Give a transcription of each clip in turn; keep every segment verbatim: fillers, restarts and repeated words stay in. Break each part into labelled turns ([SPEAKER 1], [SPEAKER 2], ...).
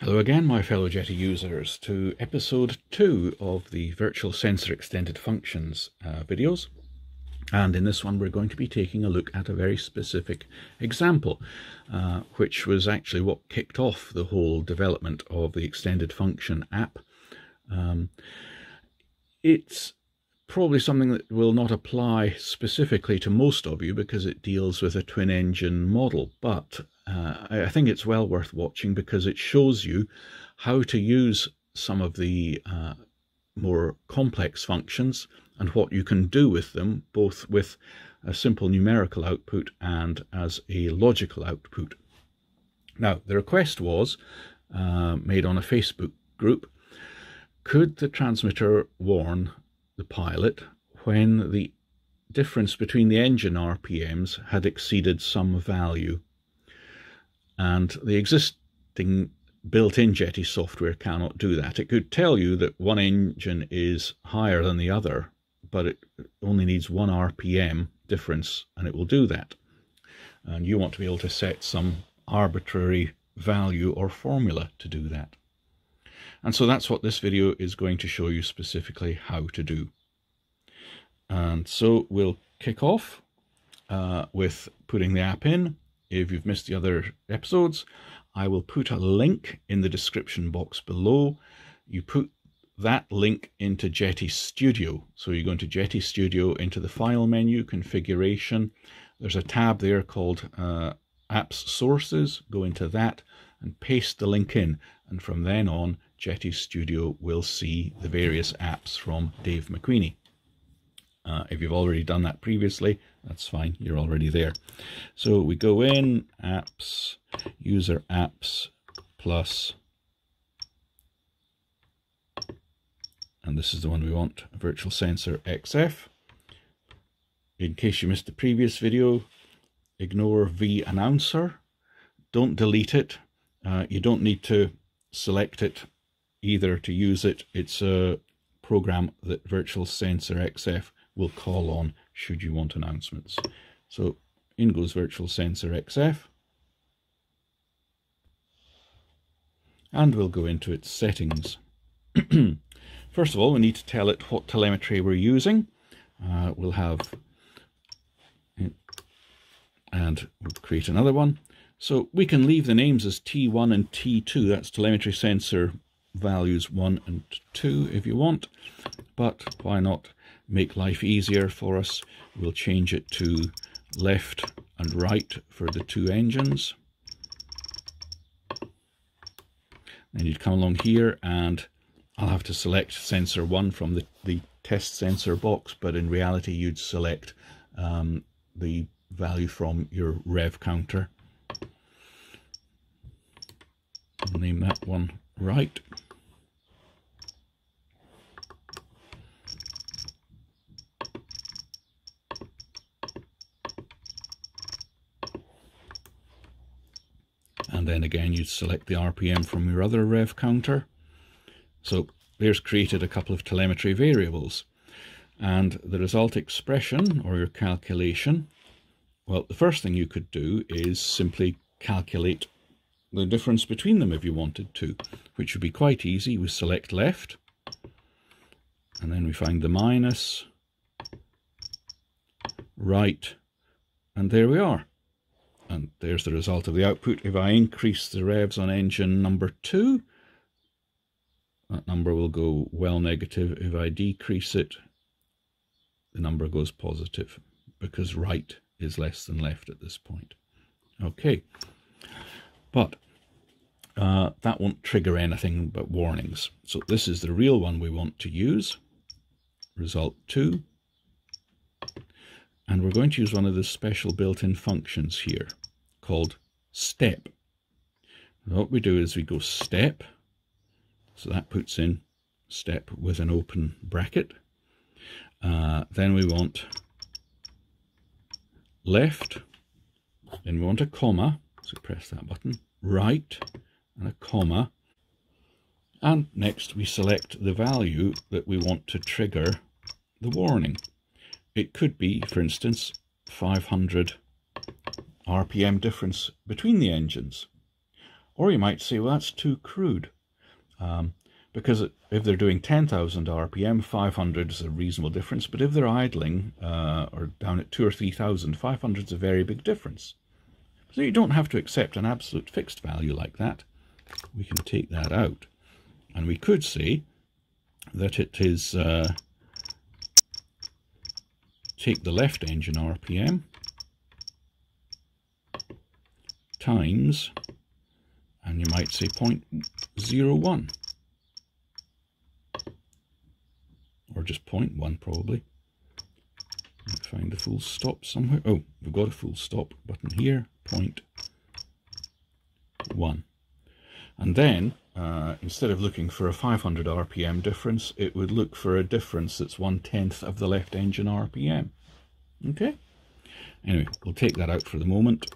[SPEAKER 1] Hello again, my fellow Jeti users, to episode two of the Virtual Sensor Extended Functions uh, videos. And in this one, we're going to be taking a look at a very specific example, uh, which was actually what kicked off the whole development of the Extended Function app. Um, it's probably something that will not apply specifically to most of you because it deals with a twin engine model, but uh, I think it's well worth watching because it shows you how to use some of the uh, more complex functions and what you can do with them, both with a simple numerical output and as a logical output. Now, the request was uh, made on a Facebook group. Could the transmitter warn the pilot when the difference between the engine R P Ms had exceeded some value? And the existing built-in Jeti software cannot do that. It could tell you that one engine is higher than the other, but it only needs one R P M difference and it will do that. And you want to be able to set some arbitrary value or formula to do that. And so that's what this video is going to show you specifically how to do. And so we'll kick off uh, with putting the app in. If you've missed the other episodes, I will put a link in the description box below. You put that link into Jeti Studio. So you go into Jeti Studio, into the File menu, Configuration. There's a tab there called uh, Apps Sources. Go into that and paste the link in. And from then on, Jeti Studio will see the various apps from Dave McQueenie. Uh, if you've already done that previously, that's fine, you're already there. So we go in, apps, user apps, plus, and this is the one we want, Virtual Sensor X F. In case you missed the previous video, ignore V announcer, don't delete it, uh, you don't need to select it either to use it. It's a program that Virtual Sensor X F will call on should you want announcements. So in goes Virtual Sensor X F, and we'll go into its settings. First of all, we need to tell it what telemetry we're using. Uh, we'll have, and we'll create another one. So we can leave the names as T one and T two, that's telemetry sensor values one and two if you want, but why not make life easier for us? We'll change it to left and right for the two engines. Then you'd come along here and I'll have to select sensor one from the, the test sensor box, but in reality you'd select um, the value from your rev counter. I'll name that one right. And then again, you'd select the R P M from your other rev counter. So there's created a couple of telemetry variables. And the result expression, or your calculation, well, the first thing you could do is simply calculate the difference between them if you wanted to, which would be quite easy. We select left, and then we find the minus, right, and there we are. And there's the result of the output. If I increase the revs on engine number two, that number will go well negative. If I decrease it, the number goes positive because right is less than left at this point. Okay, but uh, that won't trigger anything but warnings. So this is the real one we want to use, result two. And we're going to use one of the special built-in functions here called step. What we do is we go step, so that puts in step with an open bracket. Uh, then we want left, then we want a comma, so press that button, right, and a comma, and next we select the value that we want to trigger the warning. It could be, for instance, five hundred R P M difference between the engines, Or you might say, well, that's too crude. Um, because if they're doing ten thousand R P M, five hundred is a reasonable difference. But if they're idling uh, or down at two or three thousand, five hundred is a very big difference. So you don't have to accept an absolute fixed value like that. We can take that out. And we could say that it is, uh, take the left engine R P M times, and you might say zero point zero one. Or just zero point one probably. Might find the full stop somewhere. Oh, we've got a full stop button here, zero point one. And then, uh, instead of looking for a five hundred R P M difference, it would look for a difference that's one-tenth of the left engine R P M. Okay? Anyway, we'll take that out for the moment.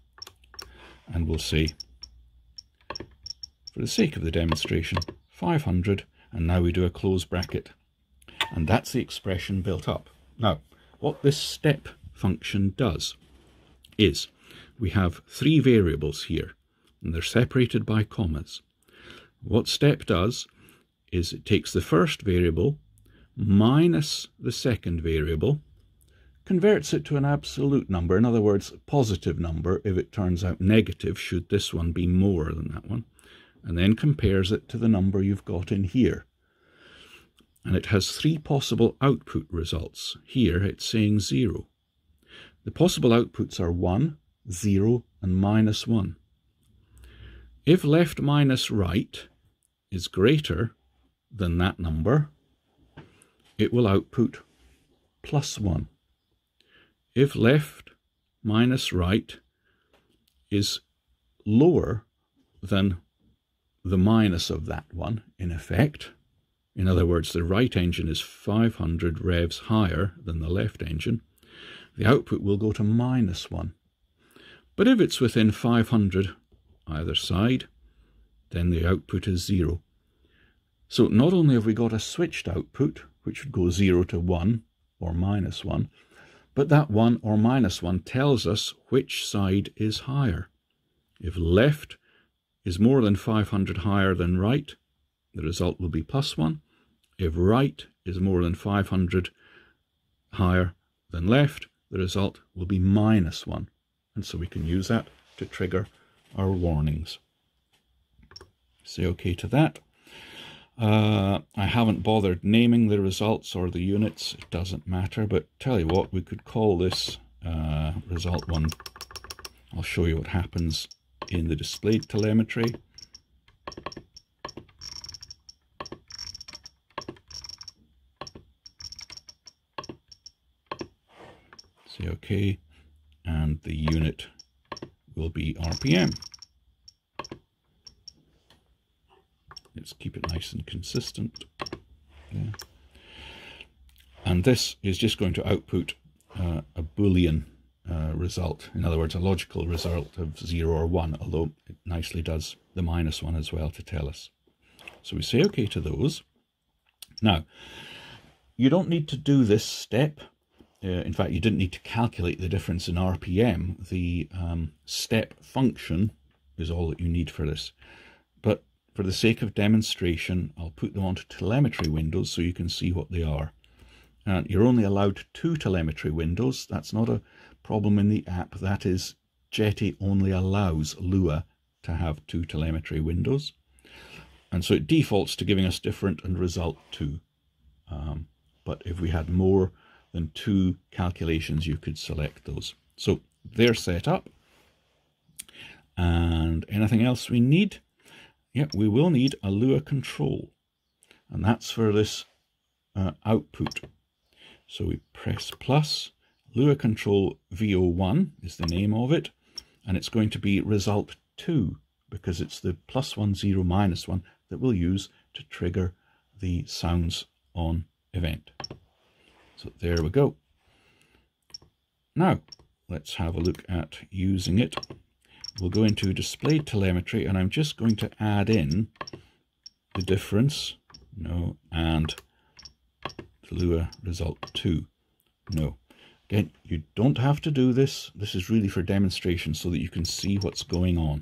[SPEAKER 1] And we'll say, for the sake of the demonstration, five hundred, and now we do a close bracket. And that's the expression built up. Now, what this step function does is we have three variables here, and they're separated by commas. What step does is it takes the first variable minus the second variable, converts it to an absolute number, in other words, a positive number if it turns out negative, should this one be more than that one, and then compares it to the number you've got in here. And it has three possible output results. Here it's saying zero. The possible outputs are one, zero, and minus one. If left minus right is greater than that number, it will output plus one. If left minus right is lower than the minus of that one, in effect, in other words, the right engine is five hundred revs higher than the left engine, the output will go to minus one. But if it's within five hundred either side, then the output is zero. So not only have we got a switched output, which would go zero to one or minus one, but that one or minus one tells us which side is higher. If left is more than five hundred higher than right, the result will be plus one. If right is more than five hundred higher than left, the result will be minus one. And so we can use that to trigger our warnings. Say OK to that. Uh, I haven't bothered naming the results or the units, it doesn't matter, but tell you what, we could call this uh, result one. I'll show you what happens in the displayed telemetry. Say OK, and the unit will be R P M. Let's keep it nice and consistent. Yeah. And this is just going to output uh, a Boolean uh, result. In other words, a logical result of zero or one, although it nicely does the minus one as well to tell us. So we say OK to those. Now, you don't need to do this step. Uh, in fact, you didn't need to calculate the difference in R P M. The um, step function is all that you need for this. But for the sake of demonstration, I'll put them onto telemetry windows so you can see what they are. And you're only allowed two telemetry windows. That's not a problem in the app. That is, Jeti only allows Lua to have two telemetry windows. And so it defaults to giving us different and result two. Um, but if we had more than two calculations, you could select those. So they're set up. And anything else we need? Yep, we will need a Lua control, and that's for this uh, output. So we press plus, Lua control V O one is the name of it, and it's going to be result two, because it's the plus one, zero, minus one that we'll use to trigger the sounds on event. So there we go. Now, let's have a look at using it. We'll go into displayed telemetry, and I'm just going to add in the difference, no, and the Lua result two, no. Again, you don't have to do this. This is really for demonstration so that you can see what's going on.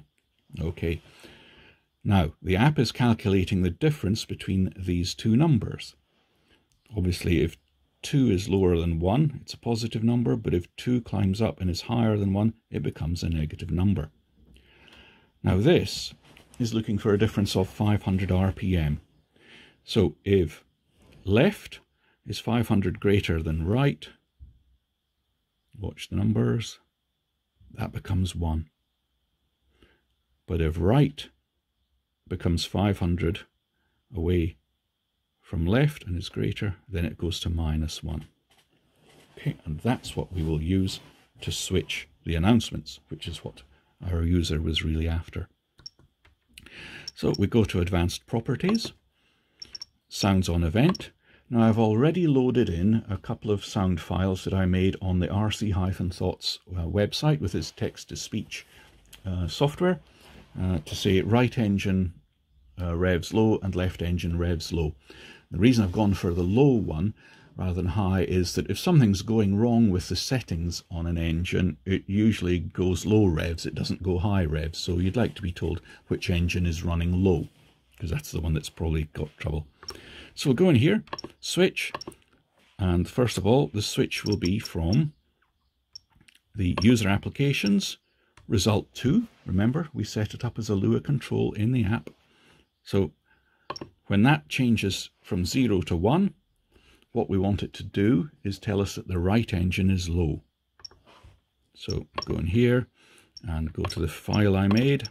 [SPEAKER 1] Okay. Now, the app is calculating the difference between these two numbers. Obviously, if two is lower than one, it's a positive number, but if two climbs up and is higher than one, it becomes a negative number. Now, this is looking for a difference of five hundred R P M. So if left is five hundred greater than right, watch the numbers, that becomes one. But if right becomes five hundred away from left and is greater, then it goes to minus one. Okay, and that's what we will use to switch the announcements, which is what our user was really after. So we go to Advanced Properties, Sounds on Event. Now I've already loaded in a couple of sound files that I made on the R C Thoughts uh, website with its text-to-speech uh, software uh, to say right engine uh, revs low and left engine revs low. The reason I've gone for the low one rather than high is that if something's going wrong with the settings on an engine, it usually goes low revs, it doesn't go high revs. So you'd like to be told which engine is running low, because that's the one that's probably got trouble. So we'll go in here, switch, and first of all, the switch will be from the user applications, result two. Remember, we set it up as a Lua control in the app. So when that changes from zero to one, what we want it to do is tell us that the right engine is low. So go in here and go to the file I made.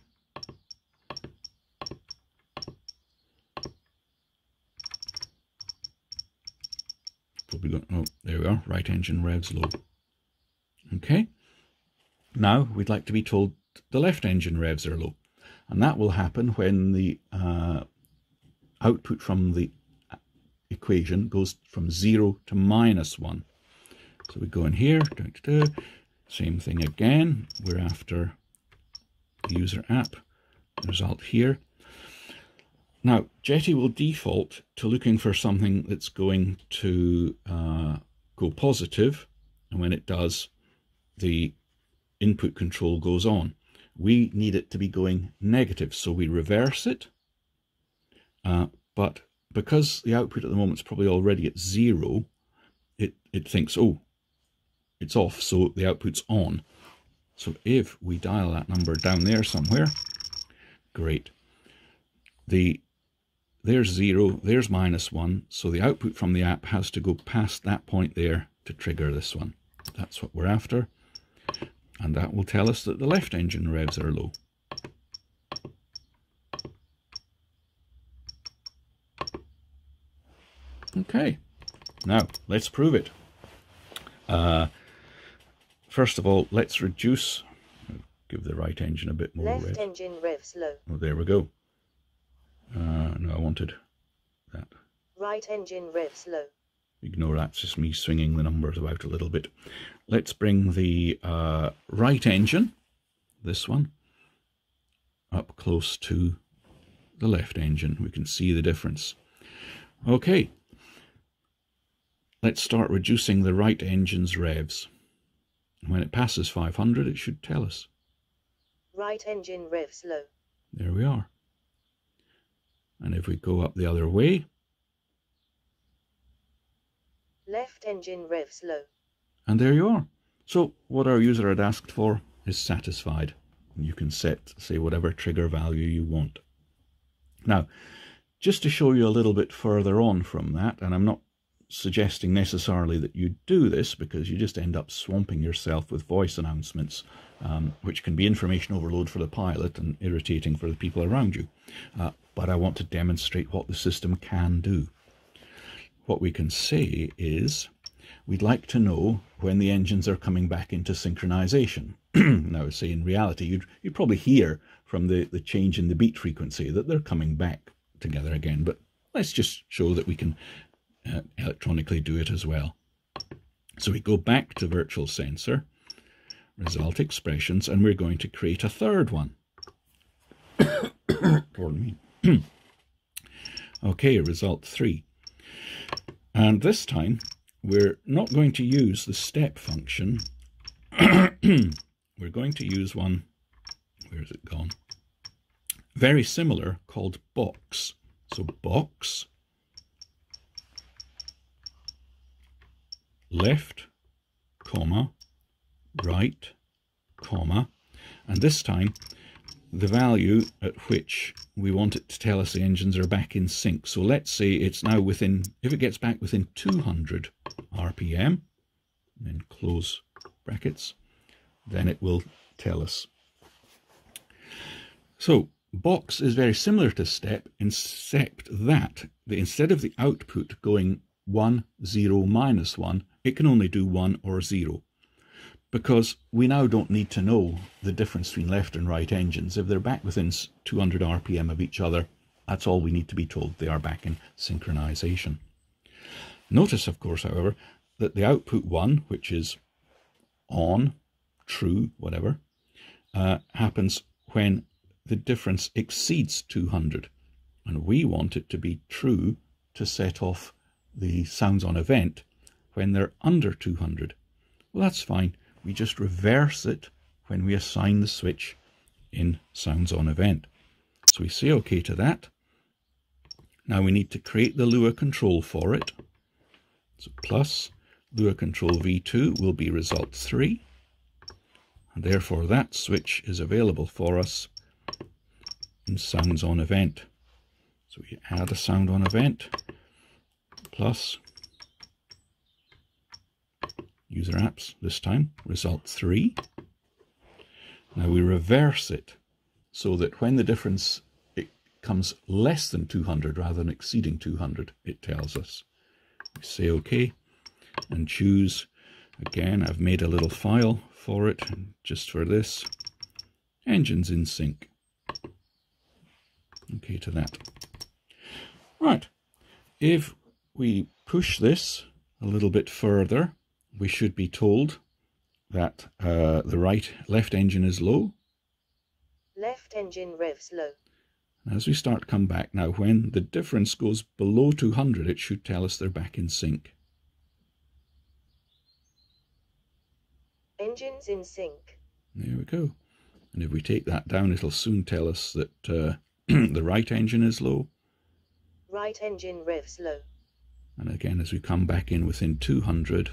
[SPEAKER 1] Probably got, oh, there we are, right engine revs low. Okay, now we'd like to be told the left engine revs are low. And that will happen when the uh, output from the equation goes from zero to minus one. So we go in here, da, da, da, same thing again. We're after the user app result here. Now, Jeti will default to looking for something that's going to uh, go positive, and when it does, the input control goes on. We need it to be going negative, so we reverse it, uh, but because the output at the moment is probably already at zero, it, it thinks, oh, it's off, so the output's on. So if we dial that number down there somewhere, great. The There's zero, there's minus one, so the output from the app has to go past that point there to trigger this one. That's what we're after, and that will tell us that the left engine revs are low. Okay, now let's prove it. Uh, first of all, let's reduce, give the right engine a bit more rev.
[SPEAKER 2] Left engine revs low.
[SPEAKER 1] Oh, there we go. Uh, no, I wanted that.
[SPEAKER 2] Right engine revs low.
[SPEAKER 1] Ignore that, it's just me swinging the numbers about a little bit. Let's bring the uh, right engine, this one, up close to the left engine. We can see the difference. Okay, let's start reducing the right engine's revs. When it passes five hundred, it should tell us.
[SPEAKER 2] Right engine revs low.
[SPEAKER 1] There we are. And if we go up the other way,
[SPEAKER 2] left engine revs low.
[SPEAKER 1] and there you are. So what our user had asked for is satisfied. You can set, say, whatever trigger value you want. Now, just to show you a little bit further on from that, and I'm not suggesting necessarily that you do this because you just end up swamping yourself with voice announcements, um, which can be information overload for the pilot and irritating for the people around you. Uh, but I want to demonstrate what the system can do. What we can say is we'd like to know when the engines are coming back into synchronization. Now, say in reality, you'd, you'd probably hear from the, the change in the beat frequency that they're coming back together again, but let's just show that we can uh, electronically do it as well. So we go back to Virtual Sensor, Result Expressions, and we're going to create a third one. Pardon me. Okay, result three. And this time, we're not going to use the step function. We're going to use one, where's it gone? very similar called box. So box, left, comma, right, comma, and this time the value at which we want it to tell us the engines are back in sync. So let's say it's now within, if it gets back within two hundred R P M, then close brackets, then it will tell us. So box is very similar to step, except that the, instead of the output going one, zero, minus one, it can only do one or zero. Because we now don't need to know the difference between left and right engines. If they're back within two hundred R P M of each other, that's all we need to be told. They are back in synchronization. Notice, of course, however, that the output one, which is on, true, whatever, uh, happens when the difference exceeds two hundred. And we want it to be true to set off the sounds on event when they're under two hundred. Well, that's fine. We just reverse it when we assign the switch in sounds on event. So we say OK to that. Now we need to create the Lua control for it. So plus Lua control V two will be result three. And therefore that switch is available for us in sounds on event. So we add a sound on event plus user apps, this time result three. Now we reverse it so that when the difference it comes less than two hundred rather than exceeding two hundred, it tells us. We say OK and choose. Again, I've made a little file for it just for this. Engines in sync. OK to that. Right. If we push this a little bit further, we should be told that uh, the right left engine is low.
[SPEAKER 2] Left engine revs low.
[SPEAKER 1] As we start to come back now, when the difference goes below two hundred, it should tell us they're back in sync.
[SPEAKER 2] Engines in sync.
[SPEAKER 1] There we go. And if we take that down, it'll soon tell us that uh, the right engine is low.
[SPEAKER 2] Right engine revs low.
[SPEAKER 1] And again, as we come back in within two hundred,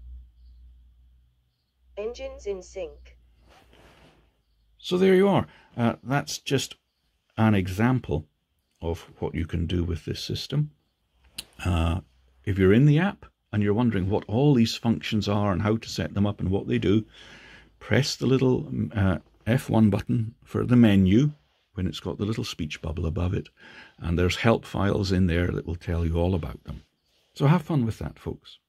[SPEAKER 2] engines in sync.
[SPEAKER 1] So there you are. Uh, that's just an example of what you can do with this system. Uh, if you're in the app and you're wondering what all these functions are and how to set them up and what they do, press the little uh, F one button for the menu when it's got the little speech bubble above it, and there's help files in there that will tell you all about them. So have fun with that, folks.